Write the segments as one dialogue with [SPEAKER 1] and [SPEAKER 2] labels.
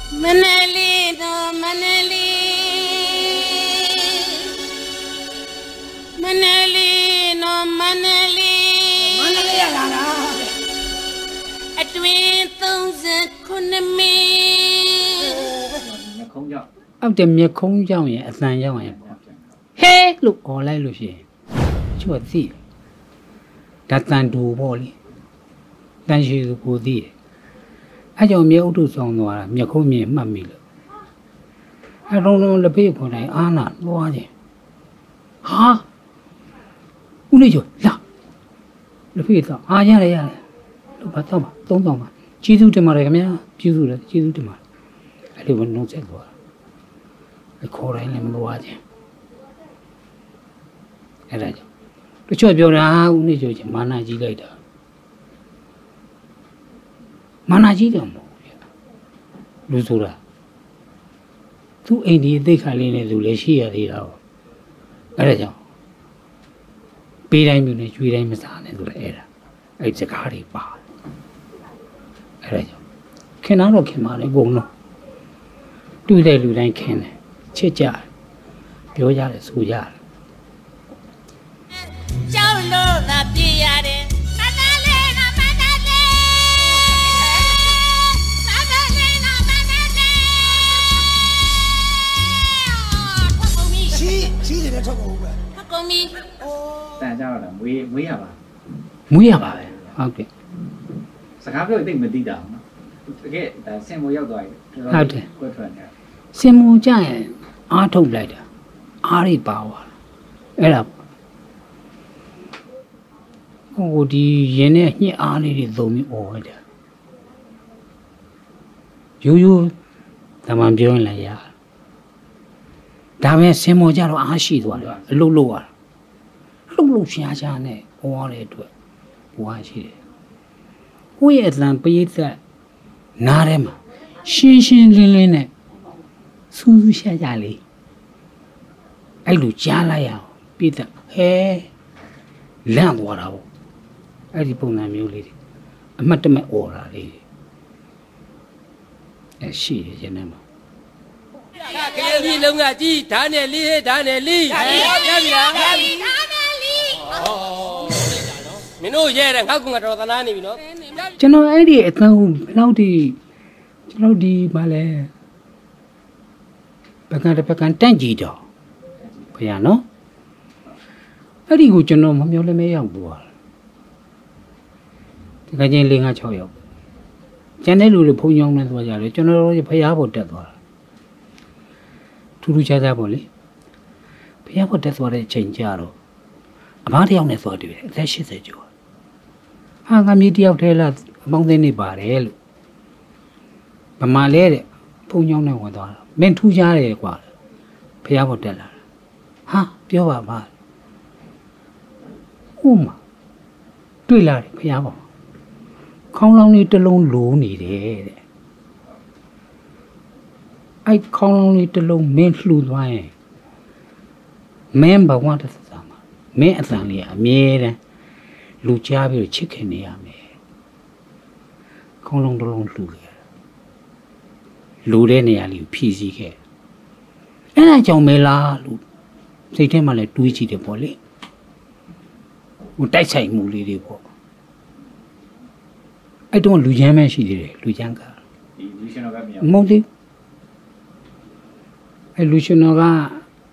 [SPEAKER 1] Manali no Manali Manali no Manali Manali ala Atwin thousand kunami
[SPEAKER 2] không giọng ông tìm miệng không giọng vậy san giọng vậy hey lúc ở lại lúc gì chúa gì đã tan đủ bỏ đi tan sự cố gì ai cho miệng đủ xong rồi miệng không miệng mà miệng ai rong là bây giờ này ăn à lo gì hả u này rồi là bây giờ ai ra đây à lúc bắt đầu mà tông tông mà chỉ đủ để mà cái gì chỉ đủ để mà ai đi vẫn nông sẽ rồi cái khó này làm lo gì cái này cái chỗ biểu ra u này rồi chỉ mà na gì đây đó mà na gì đóรู้ตัวละသူအိမ်ဒီသိခါလေးနဲ့သူလည်းရှိရသေးတာအဲ့ဒါကြောင့်ပေးတိုင်းမျိုးနဲ့ကျွေးတိုင်းမစားနဲ့ဆိုတော့အဲ့စကားတွေပါအဲ့ဒါကြောင့်ခင်တော့ခင်ပါလေဘုံတော့တွေ့တဲ့လူတိုင်းခင်တယ်ချစ်ကြတယ်ပြောကြတယ်ဆိုကြတယ်
[SPEAKER 1] ကြောက်လို့သာပြည့်ရတယ်Con mi.
[SPEAKER 3] Tại sao là muối à bà?
[SPEAKER 2] Muối à bà? Ok.
[SPEAKER 3] Sao khác với tình mình đi đâu? Cái tại xem muối rồi.
[SPEAKER 2] Ok.
[SPEAKER 3] Quên phần rồi.
[SPEAKER 2] Xem muối chạy á thông lại đó. Á đi bảo à. Ấy là cô đi yên này nhẹ á đi rồi mới ổn đấy. Yu tao mà biểu lại ya. Đã về xem mua ra rồi ăn xí rồi, lâu à, lâu xa này, qua lại rồi, qua xí đấy, quay lại bây giờ, nãy đấy mà, xin lên này, su xa ra đi, ai lúc trả lại à, bây giờ, làm quá đâu, ai đi bông nam yêu đi, mà tụi mày ổn ra đi, xí đấy chứ này mà.
[SPEAKER 4] Cái ly lông à chi thả nè ly mình nói về rằng các con ngặt rồi ta nói này nó
[SPEAKER 2] cho nó ấy đi lâu đi mà lẽ bác can tranh gì đó bây giờ nó ấy đi của cho nó không nhớ lấy mấy ông bùa thì cái gì liên hệ cho yêu cho nên lúc phụ nhung này thôi giờ cho nó phải áp bột rồi Turu cha bỏ đi, bây giờ có đất vào đây chỉnh cha rồi, mà đi ông này vào đi, thế sẽ thế chứ, cái mi đi học thế là bông thế này bà đấy luôn, mà lấy đấy, phụ nhau này hoàn toàn, bên thu cha đấy quá, bây giờ có đất là, biểu bà, mà, tuy là bây giờ bảo, không lâu ni tơ lông lú nỉ đấy. Ai không đi từ lâu men lùi ngoài, men bảo quan được sao mà, men ăn sang liền, men này, lùi cha bây giờ chết cái này à men, không lâu lùi đấy này à lùi phi gì cái, cái này trong men là lùi, thế thế mà lại đuôi chỉ để bỏ lên, một tay chạy mù đi bỏ, ai đâu lùi giang men gì đấy, lùi giang cả, mông đi. Luciano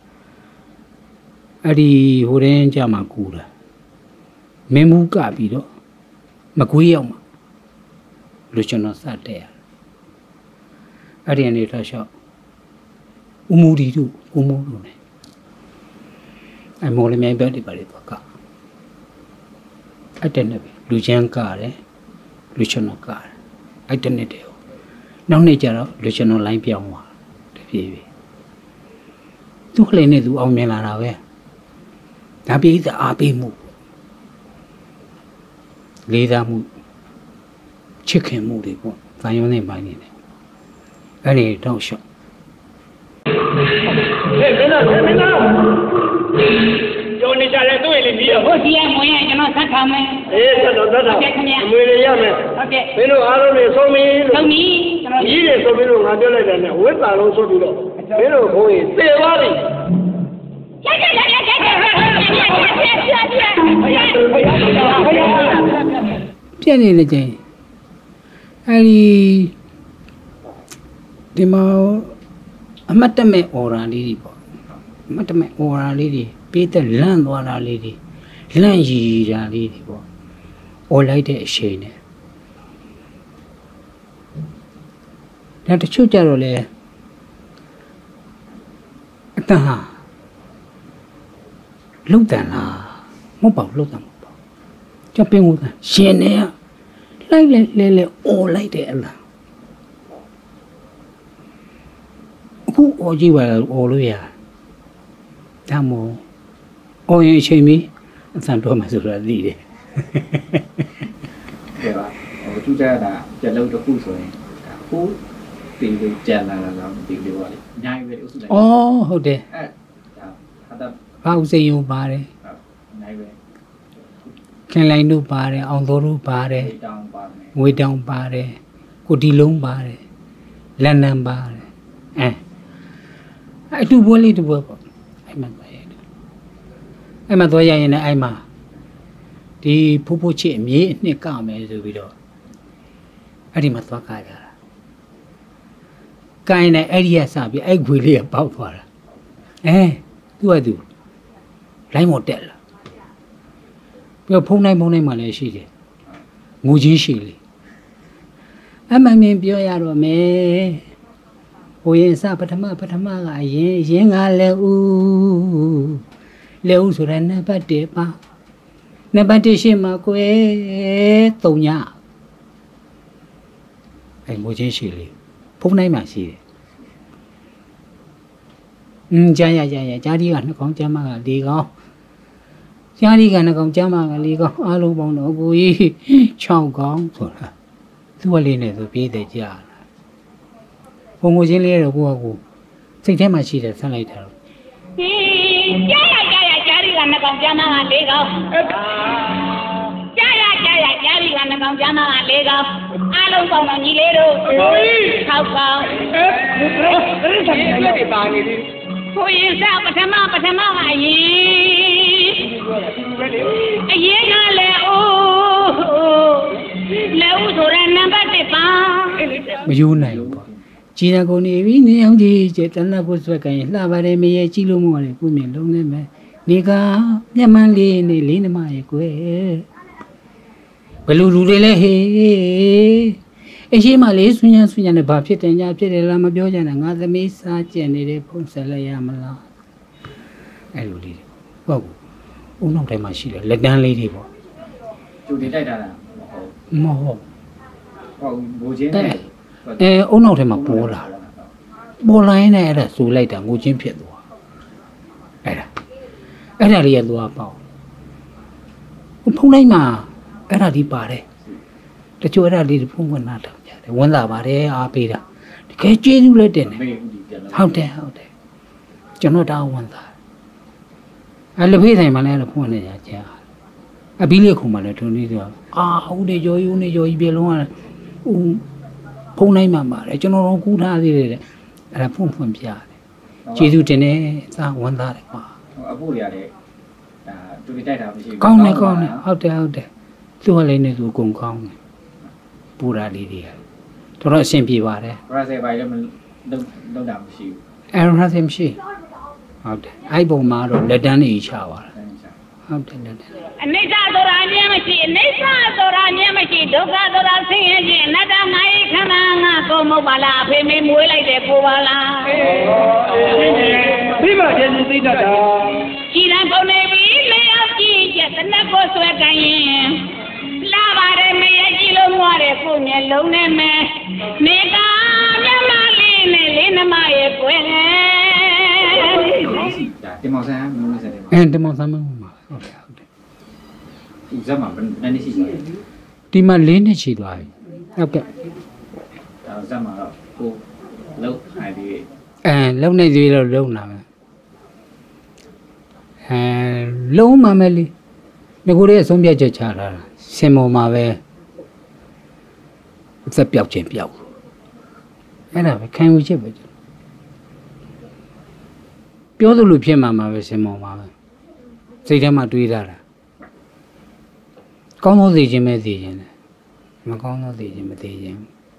[SPEAKER 2] đi hồi đến cha mà cũ rồi, mấy mũ cả bị đó, mà quý ông mà, Luciano sát đấy, đi anh ấy ra sao, mũ đi đâu, mũ đâu này, anh mua lên mấy bé đi bảo đi bảo cả, anh tên là Luciano cả đấy, Luciano cả, anh tên này đều, nó này chả đó, Luciano lại biểu mà, để tôi lên này tôi ông nhà là nào vậy? Đã biết là AP mu, lấy ra mu, chicken mu đấy con, phải như này bài này, cái này đâu sợ.
[SPEAKER 5] Cho nên cha lại tôi là gì
[SPEAKER 1] ဟုတ်ကြီးမွေးရင်ကျွန်တော်ဆက်ထားမယ်
[SPEAKER 5] အေးဆက်တော့ဆက်တာမွေးရရမယ်
[SPEAKER 1] ဟုတ်ကဲ့
[SPEAKER 5] မင်းတို့အားလုံးနေဆုံးပြီ
[SPEAKER 1] ဆုံးပြီကျွန်တော်
[SPEAKER 5] ကြီးတွေဆိုပြီးတော့ငါပြောလိုက်တယ်နဲ့ဝိသ္တာလုံးဆိုပြီးတော့မင်းတို့ဘုန်းကြီးသေသွားပြီ
[SPEAKER 2] ပြက်နေတဲ့ချိန်အဲဒီမှာအမတ်တမဲ့အော်ရာလေးတွေပေါ့အမတ်တမဲ့အော်ရာလေးတွေပေးတဲ့လန့်သွားတာလေးတွေလန့်ရီတာလေးတွေပေါ့အော်လိုက်တဲ့အချိန်နဲ့ဒါတချို့ကြတော့လေအတဟာလုံတန်လားမဟုတ်ပါဘူးလုံတန်မဟုတ်ပါဘူးကြောက်ပင်ဦးကရှင်နေရလိုက်လဲအော်လိုက်တဲ့အလားအခုအော်ကြည့်ပါလားအော်လို့ရဒါမို့အော်ရင်အချိန်မီအဆန်တော့မှဆိုတာသိတယ်
[SPEAKER 3] ကဲပါဟိုသူကြတာကြက်လုံးတစ်ခုဆိုရင်ဟိုတင်ပြီးကြံလာတာမသိဘူးပါလေအများကြီးပဲဥစုလိုက်
[SPEAKER 2] အော်ဟုတ်တယ်
[SPEAKER 3] ဟာတာ
[SPEAKER 2] ဘာဥစိန်ယူပါတယ်
[SPEAKER 3] ဟုတ်အများကြီးပဲ
[SPEAKER 2] ခင်လိုင်းတို့ပါတယ်အောင်တော်တို့ပါတယ်ငွေတောင်ပါတယ်ကိုဒီလုံးပါတယ်လက်နံပါတယ်အတူပွဲလေးတူပွဲပေါ့အဲ့မှာသွားရတယ်အဲ့မှာသွားရရင်လည်းအဲ့မှာဒီဖိုးဖိုးချစ်အမြေးအနှစ်ကမယ်ဆိုပြီးတော့အဲ့ဒီမှာသွားကြတာကိုင်းနဲ့အဲ့ဒီကစပြီးအဲ့ခွေလေးကပေါက်သွားတာသူကသူလိုင်းမော်တက်လာပြီးတော့ဖုန်းတိုင်းမှလည်းရှိတယ်ငိုချင်းရှိလေအမှန်မြင်ပြောရတော့မယ်ဟိုရင်စပထမကအရင်ကလည်းဦးဆိုတဲ့နံပါတ်1ပါနံပါတ်1ရှင်းမှာကွယ်3ညအဲ့ငိုချင်းရှိလေဖုန်းတိုင်းမှာရှိတယ်ကြားရကြားဒီက2ကောင်ကြားမက4ကောင်ကြားဒီက2ကောင်ကြားမက4ကောင်အားလုံးပေါင်းတော့ကိုကြီး6ကောင်ဆိုတာသူ့ဝလေးနဲ့သူပြေးတယ်ကြားလာဘုံငိုချင်းလေးတော့ကိုကစိတ်ထဲမှာရှိတယ်ဆက်လိုက်တာတော့
[SPEAKER 1] ကြားဒီက2ကောင်ကြားမက4ကောင်ကြားဒီက2ကောင်ကြားမက4ကောင်အားလုံးပေါင်းတော့ညီလေးတို့6ကောင်
[SPEAKER 5] တွေပါနေပြီ
[SPEAKER 1] ကိုရင်စပထမကအရင်ကလည်းလဲဦးဆိုတဲ့နံပါတ်1ပါ
[SPEAKER 2] မယူနိုင်ဘူးပေါ့ကြည်ရကုန်နေပြီနေအောင်ကြီးကျတနတ်ဖို့ဆွဲကြရင်လှပါတယ်မရဲကြည့်လို့မရလေကိုမြင်လုံးနေမယ်နေကမျက်မှန်လေးနဲ့လေးနှမရဲ့ကွယ်ဘယ်လိုလူတွေလဲဟေးအရှိမလေးဆွညနဲ့ဘာဖြစ်တယ်ညာဖြစ်တယ်လားမပြောကြနဲ့ငါသမီးစားကျင်နေတဲ့ဖုန်းဆက်လိုက်ရမလားအဲ့လိုလေးဟုတ်ဦးနောက်တိုင်းမှာရှိတယ်လက်တန်းလေးတွေပေါ့
[SPEAKER 3] ကျူတင်တိုက်တာလား
[SPEAKER 2] မဟုတ်
[SPEAKER 3] ဘိုးချင်းနဲ့
[SPEAKER 2] ဦးနောက်ထဲမှာပေါ်လာပေါ်လိုင်းနဲ့အဲ့ဒါဆူလိုက်တာငိုချင်းဖြစ်သွားအဲ့ဒါလေးရသွားပေါ့ဖုန်းတိုင်းမှာအဲ့ဒါဒီပါတယ်တချို့အဲ့ဒါလေးဖုန်းဝင်လာတော့ကြတယ်ဝင်လာပါတယ်အားပေးတာတကယ်ကျေးဇူးလက်တင်တယ်ဟုတ်တယ်ကျွန်တော်တောင်းဝင်တာအဲ့လက်ဖေးဆိုင်မှာလည်းဖုန်းနေကြကြာအဘီလေးခုမှလည်းထုံနေဆိုဟုတ်တယ်ကြော်ကြီးပြေလုံးကဖုန်းတိုင်းမှာပါတယ်ကျွန်တော်တို့ကူးထားသေးတယ်အဲ့ဒါဖုန်းပြရတယ်ကျေးဇူးတင်တယ်စာဝန်သားတယ်ကွာ
[SPEAKER 3] အဖို့တွေကလည်းဒါတူတိုက်တာမရှိဘူး
[SPEAKER 2] ကောင်းတယ်ဟုတ်တယ်သူ့လည်းနေသူအကုန်ကောင်းတယ်ပူရာလေးတွေတော်အဆင်ပြေပါတယ်
[SPEAKER 3] ရာဆယ်ပိုင်းလည်းလုံးတာမရှိဘူး
[SPEAKER 2] အဲ့ရာဆယ်မရှိဟုတ်တယ်အဲ့ပုံမှာတော့လက်တန်းတွေချပါလားဟုတ်တယ်လက်တန်း
[SPEAKER 1] အနိစ္စဆိုတာအမြဲမရှိအနိစ္စဆိုတာအမြဲမရှိဒုက္ခဆိုတာဆင်းရဲခြင်းအနတ္တငါ၏ခန္ဓာငါကိုမဟုတ်ပါလားအဖေမေမွေးလိုက်တယ်ကိုပါလား
[SPEAKER 5] ဒီမှာကျေးဇူးသိတတ်တာ
[SPEAKER 1] ကြည်လန်းကုန်နေပြီလေအောင်ကြည့်ချက်တနက်ကိုဆွဲကြရင်လာပါတယ်မရကြည့်လို့မရတဲ့ကိုမျက်လုံးနဲ့မယ်နေကမျက်မှလေးနဲ့လေးနှမရဲ့ကွယ်
[SPEAKER 3] တင်မောင်ဆန်းမလို့စတယ်
[SPEAKER 2] တင်မောင်ဆန်းမလို့မှာဟုတ်တယ်
[SPEAKER 3] ဒီဇက်မှာဘယ်နှစ်ရှိသွားလဲ
[SPEAKER 2] ဒီမှာ4နှစ်ရှိသွားပြီဟုတ်ကဲ့
[SPEAKER 3] ဒါဇက်မှာတော့ကိုလုံးခိုင်ပြီး
[SPEAKER 2] လုံးနေသေးတော့လုံးလာမယ်လုံးမှမယ်လေငါကိုရဲ့ဆုံးဖြတ်ချက်ချလာတာစင်မော်မှာပဲစက်ပြောက်ခြင်းပြောက်အဲ့ဒါပဲခံယူချက်ပဲပြောသလိုဖြစ်မှာပဲစင်မော်မှာပဲစိတ်ထဲမှာတွေးထားတာကောင်းသောသိခြင်းပဲသိခြင်းတယ်မကောင်းသောသိခြင်းမသိခြင်း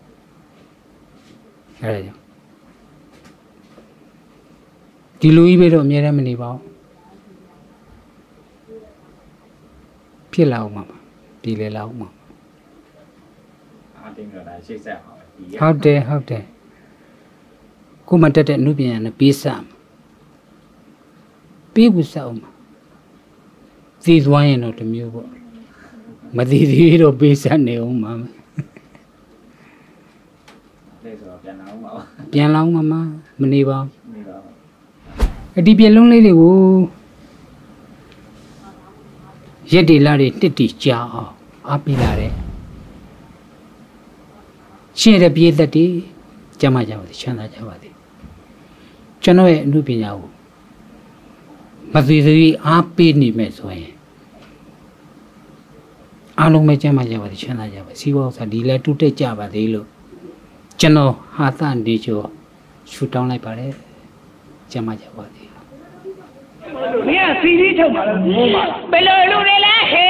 [SPEAKER 2] အဲ့ဒါကြောင့်ဒီလိုကြီးပဲတော့အများနဲ့မနေပါဘူးဖြစ်လာအောင်ပါပြည်လေလာအောင်ပါ
[SPEAKER 3] အားတင်းတော့ဒါရှေ့ဆက်အောင်ဒီ
[SPEAKER 2] ဟုတ်တယ်ကိုမတက်တဲ့အမှုပညာနဲ့ပေးစမ်းပေးဘူးစအောင်ပါသိသွားရင်တော့တမျိုးပေါ့မသိသေးတော့ပေးစမ်းနေအောင်ပါ
[SPEAKER 3] လဲဆိုတော့ပြန်လာအောင်ပါ
[SPEAKER 2] ပြန်လာအောင်မမနေပါဘူး
[SPEAKER 3] နေပါ
[SPEAKER 2] အဒီပြလုံးလေးတွေကိုရက်တီလာတွေတစ်တီကြာအောင်အားပေးလာတဲ့ရှင်းတဲ့ပြည်သက်တွေကြမ်းမကြပါစေချမ်းသာကြပါစေကျွန်တော်ရဲ့အမှုပညာကိုမသိသေးအားပေးနေမယ်ဆိုရင်အားလုံးပဲကြမ်းမကြပါစေချမ်းသာကြပါစေစီးပွားဥစ္စာဒီလဲတူတက်ကြပါသေးလို့ကျွန်တော်ဟာသနေကျော်ရှူတောင်းလိုက်ပါတယ်ကြမ်းမကြပါစေ
[SPEAKER 5] မင်းကစီကြီးထုတ်ပါလားမိုးပါလား
[SPEAKER 1] ဘယ်လိုလူတွေလဲဟဲ့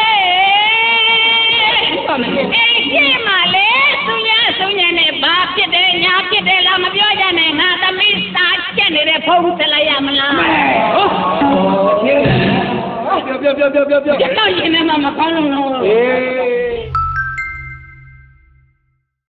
[SPEAKER 1] အဲ့ဒီမှာလေသူညာနဲ့ဘာဖြစ်တယ်ညာဖြစ်တယ်လားမပြောကြနဲ့ငါသမီးစားချက်နေတဲ့ဖုန်းဆက်လိုက်ရမလား
[SPEAKER 5] ဟုတ်ပြော
[SPEAKER 1] ကျွန်တော်ရင်ထဲမှာမကောင်းလို့